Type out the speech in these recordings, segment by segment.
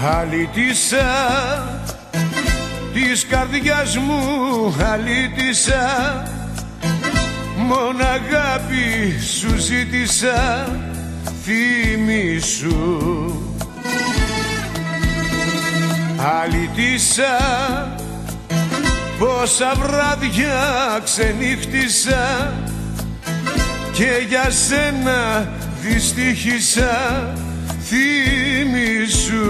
Αλήτησα της καρδιάς μου, αλήτησα, μόνο αγάπη σου ζήτησα, θυμήσου. Αλήτησα πόσα βράδια ξενύχτησα και για σένα δυστύχησα, θυμήσου.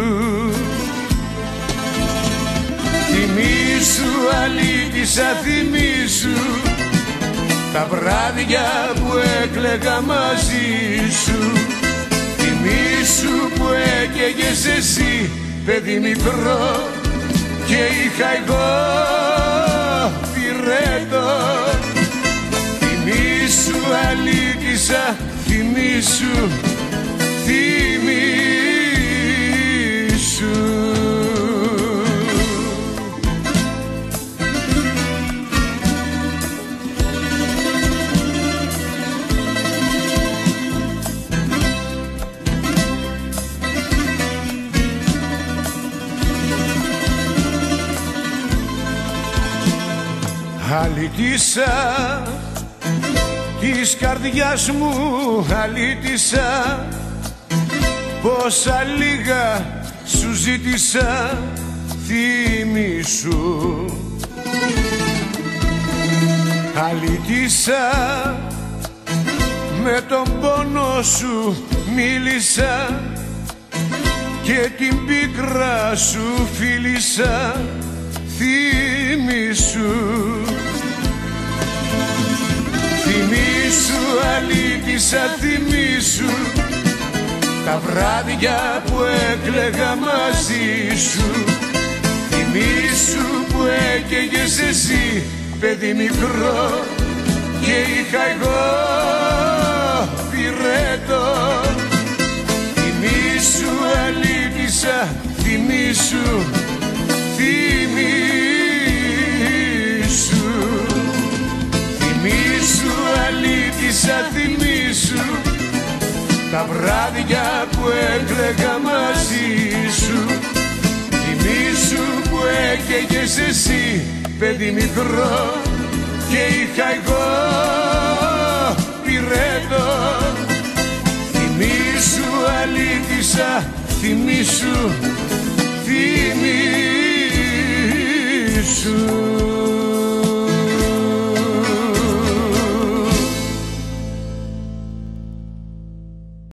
Θυμήσου, αλήτησα, θυμήσου τα βράδια που έκλαιγα μαζί σου. Θυμήσου που έκαιγες εσύ, παιδί μικρό, και είχα εγώ πυρέτο. Θυμήσου, αλήτησα, θυμήσου, θυμήσου. Αλήτησα της καρδιάς μου, αλήτησα, πόσα λίγα σου ζήτησα, θυμήσου. Αλήτησα με τον πόνο σου μίλησα και την πίκρα σου φίλησα, θυμήσου. Θυμήσου, αλήτησα, θυμήσου τα βράδια που έκλαιγα μαζί σου. Θυμήσου που έκαιγες εσύ, παιδί μικρό, και είχα εγώ πυρέτο. Θυμήσου, αλήτησα, θυμήσου, θυμήσου. Θυμήσου, αλήτησα, θυμήσου τα βράδια που έκλαιγα μαζί σου. Θυμήσου που έκαιγες εσύ, παιδί μικρό, και είχα εγώ πυρέτο. Θυμήσου, αλήτησα, θυμήσου, θυμήσου.